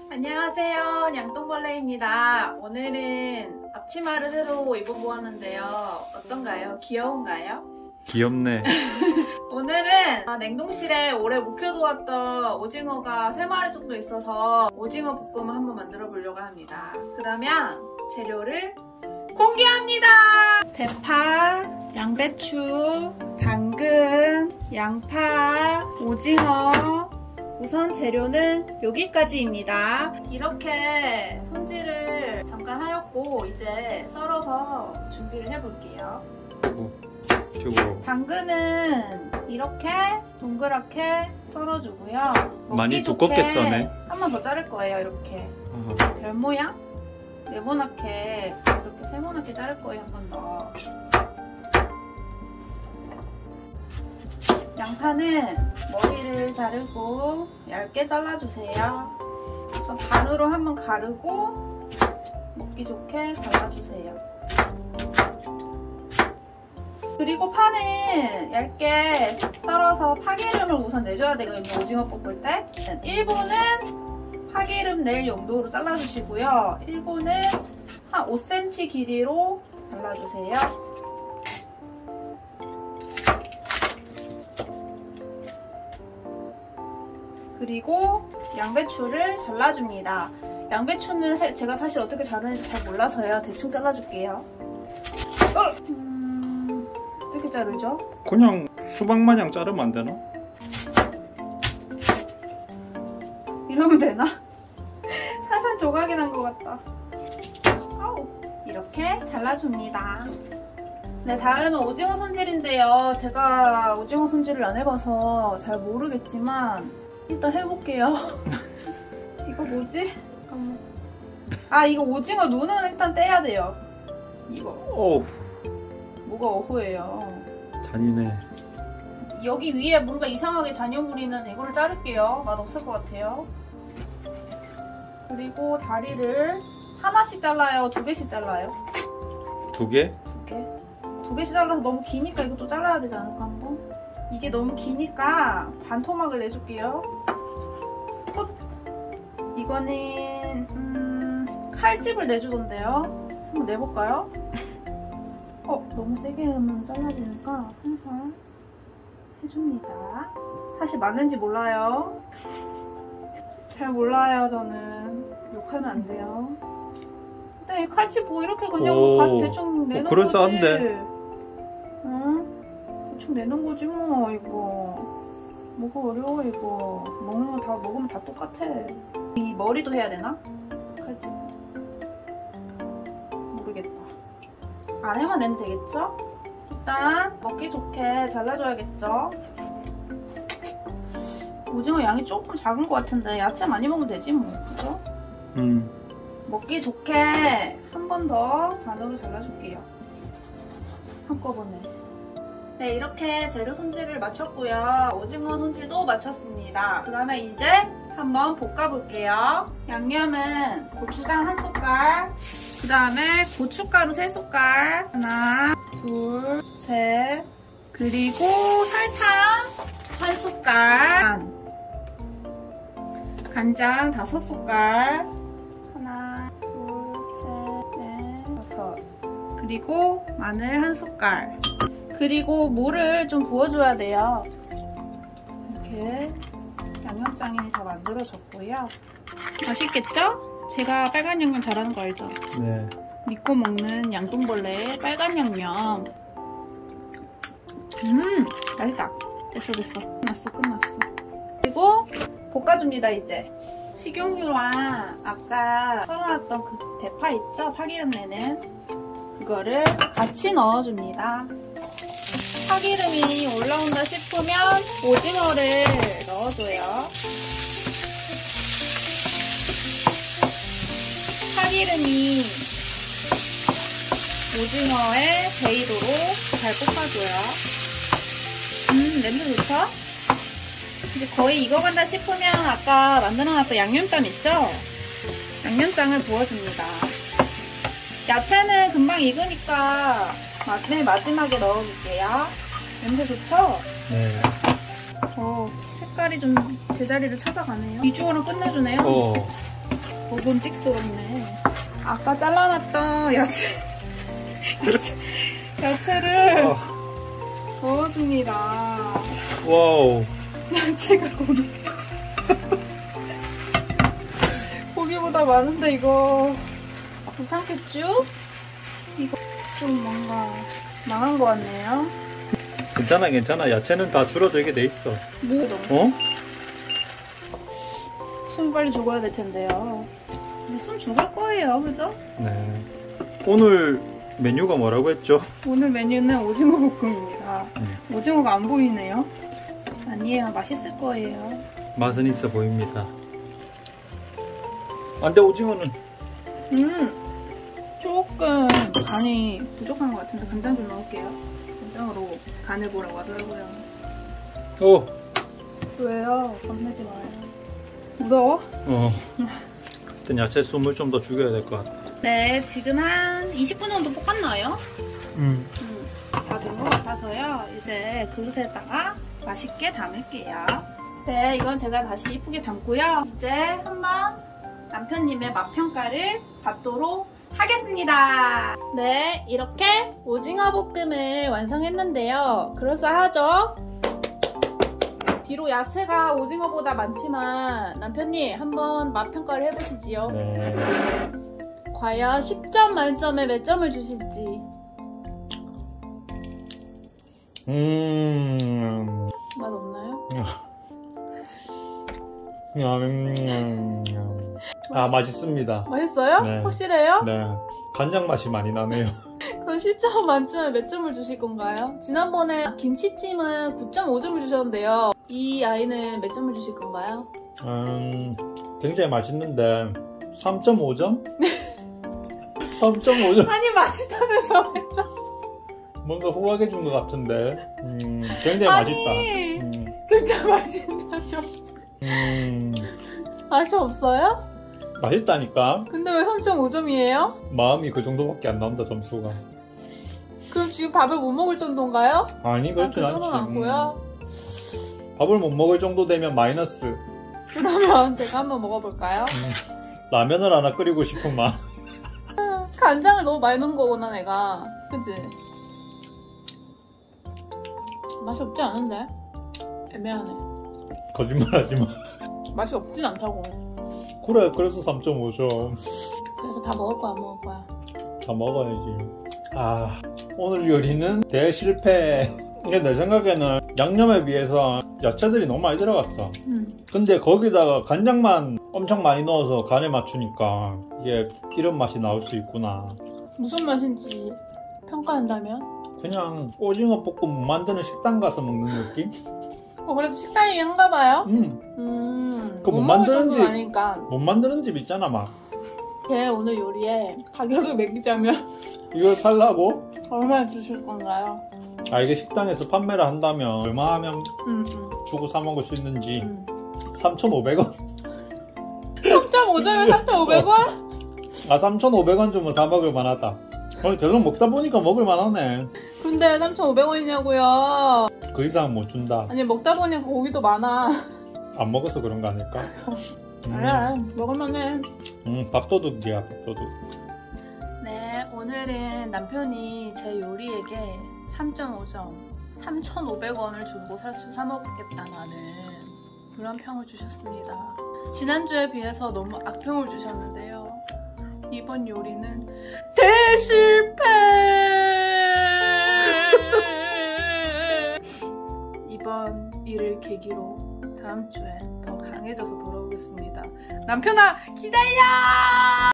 안녕하세요, 양똥벌레입니다. 오늘은 앞치마를 새로 입어보았는데요. 어떤가요? 귀여운가요? 귀엽네. 오늘은 냉동실에 오래 묵혀두었던 오징어가 3마리 정도 있어서 오징어 볶음을 한번 만들어 보려고 합니다. 그러면 재료를 공개합니다. 대파, 양배추, 당근, 양파, 오징어. 우선 재료는 여기까지입니다. 이렇게 손질을 잠깐 하였고 이제 썰어서 준비를 해볼게요. 이쪽으로. 당근은 이렇게 동그랗게 썰어주고요. 많이 두껍게 써네. 한 번 더 자를 거예요. 이렇게 별 모양 네모나게 이렇게 세모나게 자를 거예요. 한 번 더. 양파는 머리를 자르고 얇게 잘라주세요. 그래서 반으로 한번 가르고 먹기 좋게 잘라주세요. 그리고 파는 얇게 썰어서 파기름을 우선 내줘야 되거든요. 오징어 볶을 때 1분은 파기름 낼 용도로 잘라주시고요. 1분은 한 5cm 길이로 잘라주세요. 그리고 양배추를 잘라줍니다. 양배추는 제가 사실 어떻게 자르는지 잘 몰라서요. 대충 잘라줄게요. 어떻게 자르죠? 그냥 수박 마냥 자르면 안 되나? 이러면 되나? 산산조각이 난 것 같다. 아우, 이렇게 잘라줍니다. 네, 다음은 오징어 손질인데요. 제가 오징어 손질을 안 해봐서 잘 모르겠지만 일단 해볼게요. 이거 뭐지? 잠깐만. 아, 이거 오징어 눈은 일단 떼야 돼요. 이거. 오. 뭐가 어후예요. 잔인해. 여기 위에 뭔가 이상하게 잔여 부리는 이거를 자를게요. 맛없을 것 같아요. 그리고 다리를 하나씩 잘라요? 2개씩 잘라요? 2개? 2개? 2개씩 잘라서 너무 기니까 이것도 잘라야 되지 않을까 한번? 이게 너무 기니까 반토막을 내줄게요. 이거는 칼집을 내주던데요. 한번 내볼까요? 너무 세게 하면 잘라지니까 살살 해줍니다. 사실 맞는지 몰라요. 잘 몰라요. 저는 욕하면 안 돼요. 근데 이 칼집 뭐 이렇게 그냥 대충 내는 거지. 그럴싸한데. 응? 대충 내는 거지 뭐. 이거 뭐가 어려워. 이거 먹으면 다 똑같아. 이 머리도 해야 되나? 칼집 모르겠다. 안에만 내면 되겠죠? 일단 먹기 좋게 잘라줘야겠죠? 오징어 양이 조금 작은 것 같은데 야채 많이 먹으면 되지 뭐. 그죠? 먹기 좋게 한 번 더 반으로 잘라줄게요. 한꺼번에. 네, 이렇게 재료 손질을 마쳤고요. 오징어 손질도 마쳤습니다. 그러면 이제 한번 볶아볼게요. 양념은 고추장 1숟갈, 그 다음에 고춧가루 3숟갈, 하나, 둘, 셋, 그리고 설탕 1숟갈, 간장 5숟갈, 하나, 둘, 셋, 넷, 5, 그리고 마늘 1숟갈, 그리고 물을 좀 부어줘야 돼요. 이렇게 양념장이 다 만들어졌고요. 맛있겠죠? 제가 빨간 양념 잘하는 거 알죠? 네. 믿고 먹는 양똥벌레의 빨간 양념. 맛있다. 됐어. 끝났어. 그리고 볶아줍니다. 이제 식용유랑 아까 썰어놨던 그 대파 있죠? 파기름 내는 그거를 같이 넣어줍니다. 파기름이 올라온다 싶으면 오징어를 넣어줘요. 파기름이 오징어에 배이도록 잘 볶아줘요. 냄새 좋죠? 이제 거의 익어간다 싶으면 아까 만들어놨던 양념장 있죠? 양념장을 부어줍니다. 야채는 금방 익으니까 맨 마지막에 넣어줄게요. 냄새 좋죠? 네. 색깔이 좀 제자리를 찾아가네요. 비주얼은 끝내주네요. 먹음직스럽네. 아까 잘라놨던 야채를 넣어줍니다. 와우. 야채가 고기보다 많은데 이거 괜찮겠죠? 이거 좀 뭔가 망한 것 같네요. 괜찮아. 야채는 다 줄어들게 돼 있어. 뭐? 숨 빨리 죽어야 될 텐데요. 숨 죽을 거예요, 그죠? 네. 오늘 메뉴가 뭐라고 했죠? 오늘 메뉴는 오징어 볶음입니다. 오징어가 안 보이네요. 아니에요, 맛있을 거예요. 맛은 있어 보입니다. 근데 오징어는 조금 간이 부족한 것 같은데 간장 좀 넣을게요. 간장으로 간을 보라고 하더라고요. 오. 왜요? 겁내지 마요. 무서워? 일단 야채 숨을 좀 더 죽여야 될 것 같아. 네, 지금 한 20분 정도 볶았나요? 다 된 것 같아서요. 이제 그릇에다가 맛있게 담을게요. 네, 이건 제가 다시 이쁘게 담고요. 이제 한번 남편님의 맛평가를 받도록 하겠습니다. 네, 이렇게 오징어 볶음을 완성했는데요. 그럴싸하죠? 비록 야채가 오징어보다 많지만 남편님 한번 맛평가를 해보시지요. 네. 과연 10점 만점에 몇 점을 주실지. 맛 없나요? 맛있습니다. 맛있어요? 네. 확실해요? 네. 간장 맛이 많이 나네요. 그럼 10점 만점에 몇 점을 주실 건가요? 지난번에 김치찜은 9.5점을 주셨는데요. 이 아이는 몇 점을 주실 건가요? 굉장히 맛있는데 3.5점? 3.5점? 아니 맛있다면서 뭔가 후하게 준 것 같은데 굉장히 맛있다. 굉장히 맛있다. 맛이 없어요? 맛있다니까. 근데 왜 3.5점이에요? 마음이 그 정도밖에 안 나온다, 점수가. 그럼 지금 밥을 못 먹을 정도인가요? 아니 그렇진 않지. 그 정도는 않고요. 밥을 못 먹을 정도 되면 마이너스. 그러면 제가 한번 먹어볼까요? 라면을 하나 끓이고 싶은 마음. 간장을 너무 많이 넣은 거구나 내가. 그치? 맛이 없지 않은데? 애매하네. 거짓말하지 마. 맛이 없진 않다고. 그래, 그래서 3.5점. 그래서 다 먹을 거야 안 먹을 거야? 다 먹어야지. 오늘 요리는 대실패. 이게 내 생각에는 양념에 비해서 야채들이 너무 많이 들어갔어. 근데 거기다가 간장만 엄청 많이 넣어서 간에 맞추니까 이게 이런 맛이 나올 수 있구나. 무슨 맛인지 평가한다면? 그냥 오징어 볶음 만드는 식당 가서 먹는 느낌? 그래도 식당이 한가 봐요? 그 못 만드는 집 아니까. 못 만드는 집 있잖아 막. 제 오늘 요리에 가격을 매기자면 이걸 팔라고? 얼마나 주실 건가요? 이게 식당에서 판매를 한다면 얼마 하면 주고 사 먹을 수 있는지 3,500원? 3.5점에 3,500원? 3,500원 주면 사 먹을 만하다. 계속 먹다 보니까 먹을 만하네. 근데 3,500원이냐고요? 그 이상은 못 준다. 아니 먹다 보니까 고기도 많아. 안 먹어서 그런 거 아닐까? 아니야, 먹을만해. 밥도둑이야, 밥도둑. 네, 오늘은 남편이 제 요리에게 3.5점, 3,500원을 주고 사 먹겠다는 그런 평을 주셨습니다. 지난주에 비해서 너무 악평을 주셨는데요. 이번 요리는 대실패! 이번 일을 계기로 다음 주에 더 강해져서 돌아오겠습니다. 남편아, 기다려!